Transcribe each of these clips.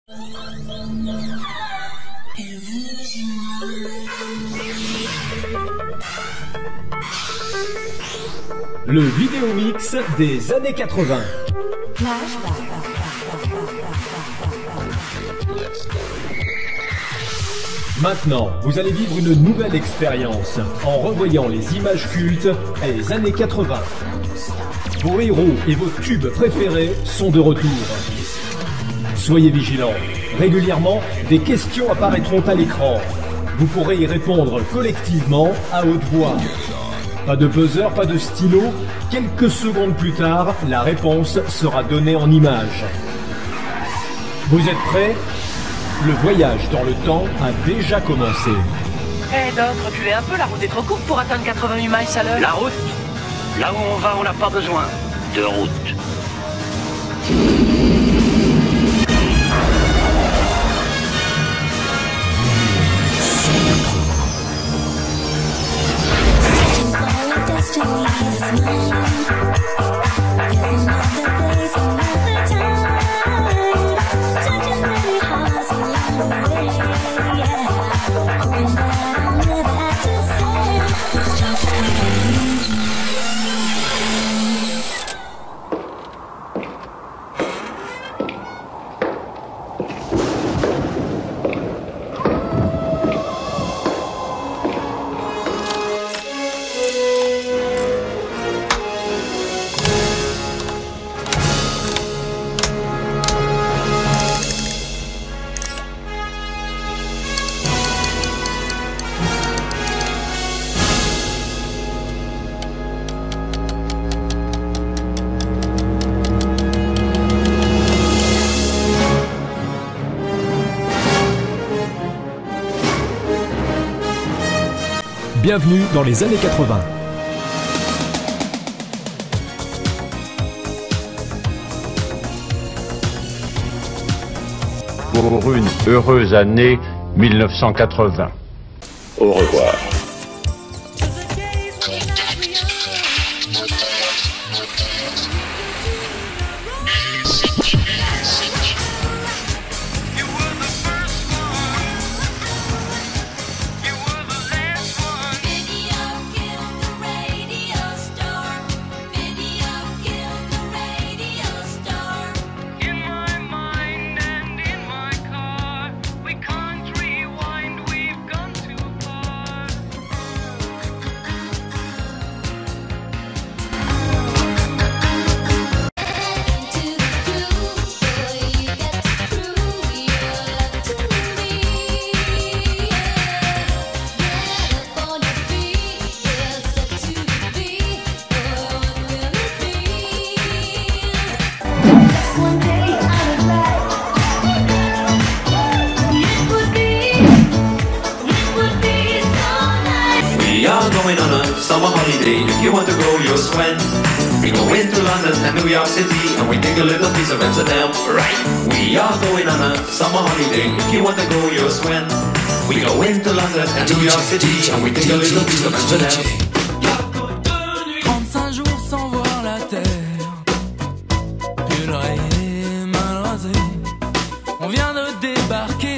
Le vidéomix des années 80. Maintenant, vous allez vivre une nouvelle expérience en revoyant les images cultes des années 80. Vos héros et vos tubes préférés sont de retour. Soyez vigilants. Régulièrement, des questions apparaîtront à l'écran. Vous pourrez y répondre collectivement à haute voix. Pas de buzzer, pas de stylo. Quelques secondes plus tard, la réponse sera donnée en images. Vous êtes prêts ? Le voyage dans le temps a déjà commencé. Hé Doc, reculez un peu, la route est trop courte pour atteindre 88 miles à l'heure. La route ? Là où on va, on n'a pas besoin de route. Bienvenue dans les années 80. Pour une heureuse année 1980. Au revoir. We are going on a summer holiday. If you want to go, you'll swim. We go into London and New York City, and we take a little piece of Amsterdam. Right. We are going on a summer holiday. If you want to go, you'll swim. We go into London and New York City, and we take a little piece of Amsterdam. 35 jours sans voir la terre, puis l'oreiller mal rasé. On vient de débarquer.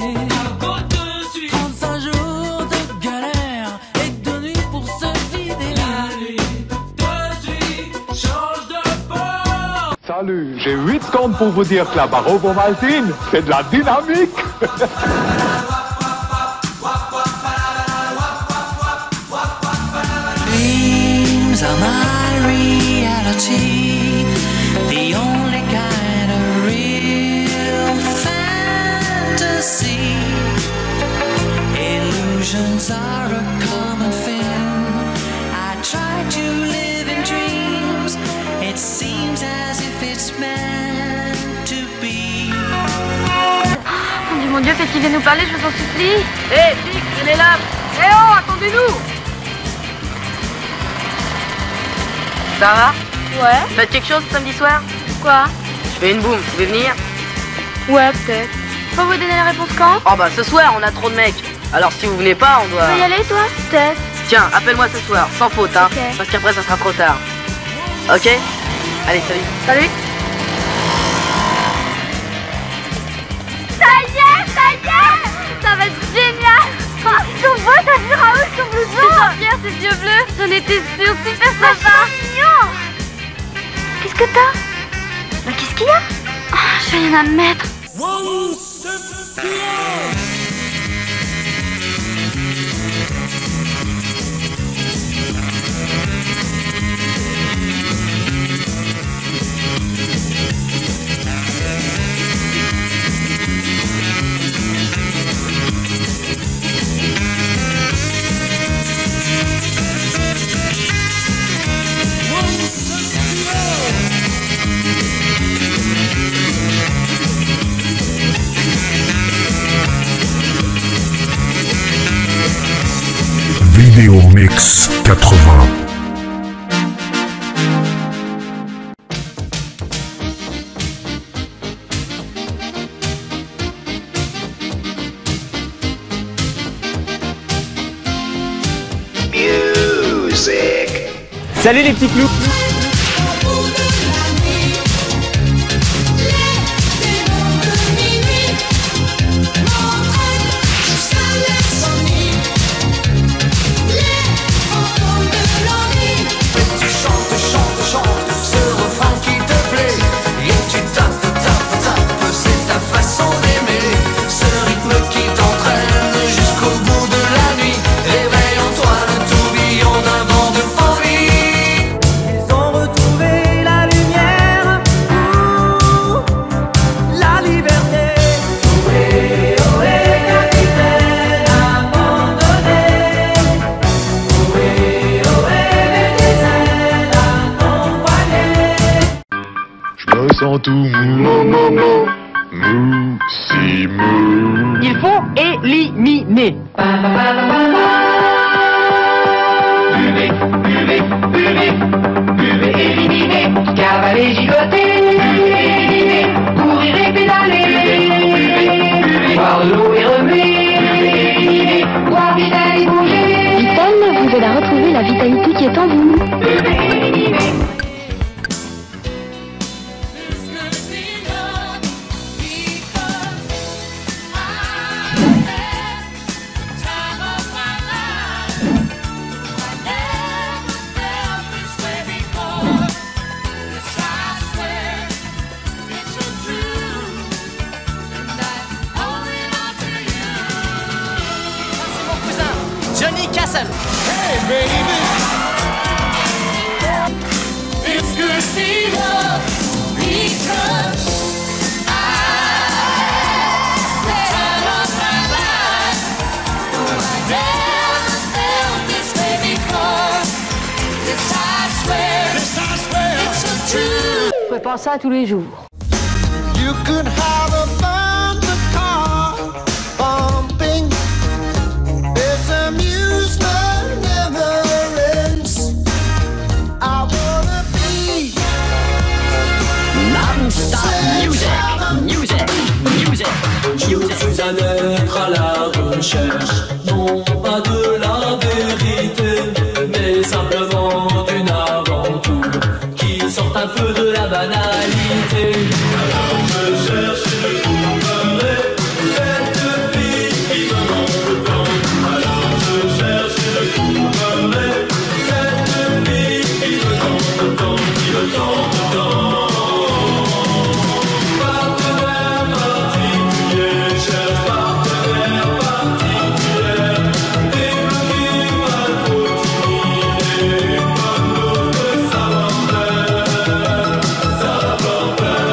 35 jours de galère et de nuit pour se vider. La nuit de suite change de port. Salut, j'ai 8 secondes pour vous dire que la Barrovo Maltine, c'est de la dynamique. Dreams are my reality, the only kind of real fantasy. Illusions are a common thing. I try to live in dreams. It seems as if it's meant to be. Mon Dieu, qu'est-ce qu'il vient nous parler, je vous en supplie. Hé, flic, venez là. Eh oh, attendez-nous. Ça va? Ouais. Faites quelque chose samedi soir? Quoi? Je fais une boum, vous pouvez venir? Ouais, peut-être. Faut vous donner la réponse quand? Oh bah ce soir, on a trop de mecs. Alors si vous venez pas, on doit... Tu veux y aller, toi? Peut-être. Tiens, appelle-moi ce soir, sans faute, hein. Okay. Parce qu'après, ça sera trop tard. Ok? Allez, salut. Salut. ces yeux bleus. J'en étais sûre, super sympa. Mignon. Qu'est-ce que t'as? Bah, qu'est-ce qu'il y a? Oh, j'ai rien à me mettre. Vidéo Mix 80. Music. Salut les petits clous. Sans tout mou, si mou. Il faut éliminer. Buvez, buvez, buvez, buvez, éliminez, cavaler, gigoter, éliminez, courir et pédaler, boire de l'eau et remuer, éliminez, boire Vital et bouger. Vital, vous allez retrouver la vitalité qui est en vous. Buvez, éliminez. Johnny Castle. Hey baby, it's good to be loved because I, the time of my life, though I never felt this way before. This I swear, it's so true. Je ferai pas ça tous les jours. You could have a thunder car bumping. This amusement never ends. I wanna be non-stop music, music, music, music. Je suis un être à la recherche, non pas de la vérité, mais simplement d'une aventure qui sort un peu de la banalité. Alors je cherche et je trouverai cette fille qui me manque tant. Alors je cherche et je trouverai cette fille qui me tente tant, qui me tente tant. Partenaire particulier, cherche partenaire particulier, des bleus qui mal trop timides, comme l'autre savoir-faire, savoir-faire.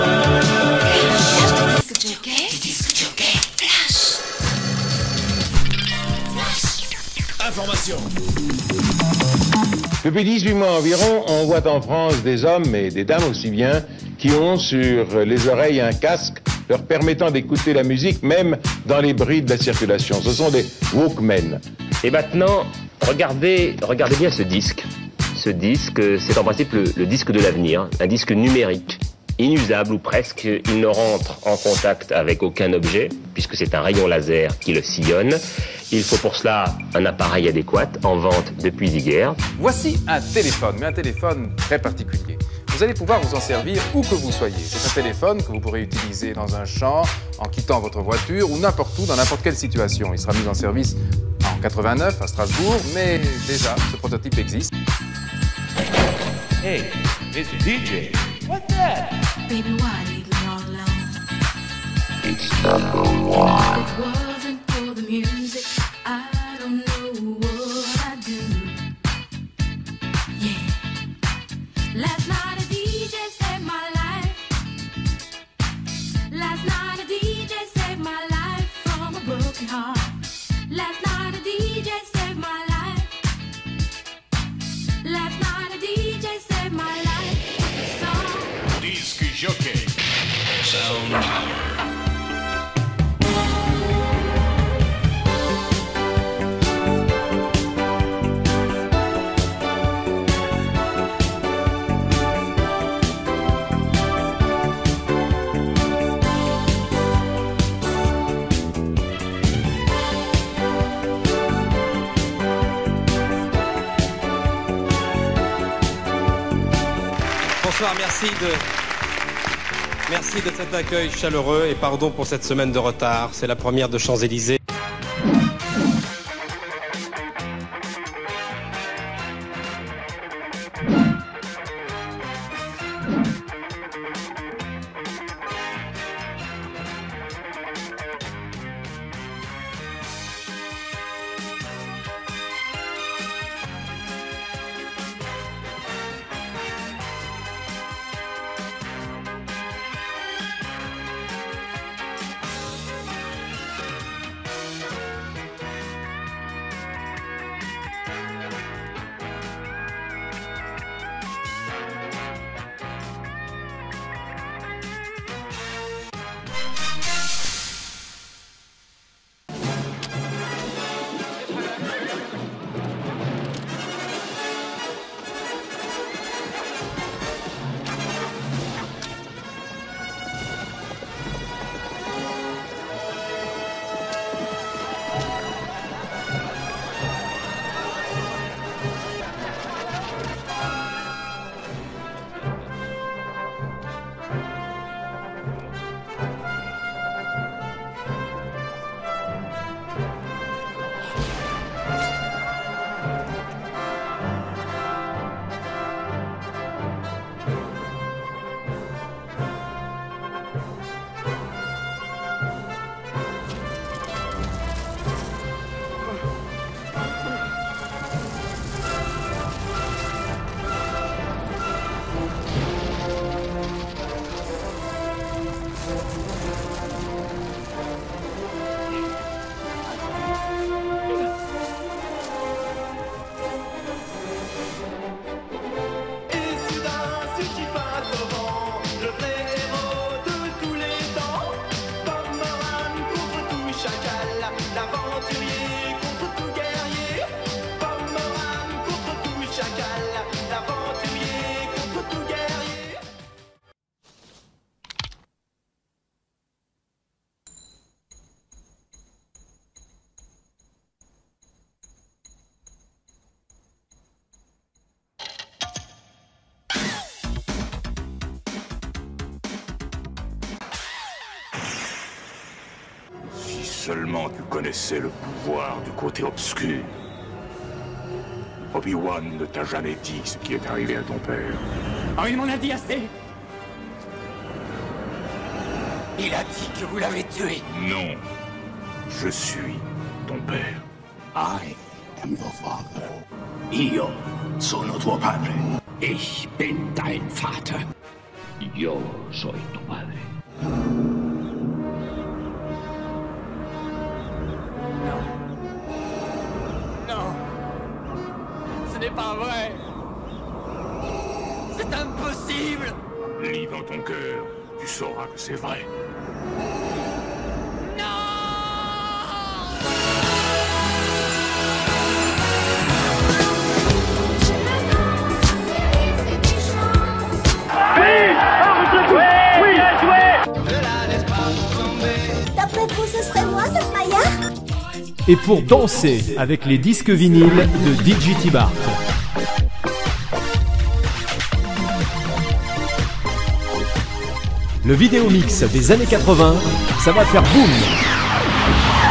Information. Depuis 18 mois environ, on voit en France des hommes et des dames aussi bien qui ont sur les oreilles un casque leur permettant d'écouter la musique même dans les bruits de la circulation. Ce sont des Walkmen. Et maintenant, regardez bien ce disque. Ce disque, c'est en principe le disque de l'avenir, un disque numérique, inusable ou presque. Il ne rentre en contact avec aucun objet, puisque c'est un rayon laser qui le sillonne. Il faut pour cela un appareil adéquat, en vente depuis hier. Voici un téléphone, mais un téléphone très particulier. Vous allez pouvoir vous en servir où que vous soyez. C'est un téléphone que vous pourrez utiliser dans un champ, en quittant votre voiture ou n'importe où, dans n'importe quelle situation. Il sera mis en service en en 89 à Strasbourg, mais déjà, ce prototype existe. Hey, it's DJ. What's that? Baby, why leave me all alone? It's #1. If it wasn't for the music, I don't know what I'd do. Yeah. Last night a DJ saved my life. Last night a DJ saved my life from a broken heart. Last night a DJ saved my life. Last night a DJ saved my life. Song. Disc jockey. Sound power. Bonsoir, merci de cet accueil chaleureux et pardon pour cette semaine de retard. C'est la première de Champs-Élysées. Seulement tu connaissais le pouvoir du côté obscur. Obi-Wan ne t'a jamais dit ce qui est arrivé à ton père. Oh, il m'en a dit assez. Il a dit que vous l'avez tué. Non. Je suis ton père. I am your father. Io sono tuo padre. Ich bin dein Vater. Yo soy tu padre. Ce n'est pas vrai. C'est impossible. Lis dans ton cœur, tu sauras que c'est vrai. D'après vous, ce serait moi, cette Maya? Et pour danser avec les disques vinyles de DJ T-Bart. Le vidéo mix des années 80, ça va faire boum!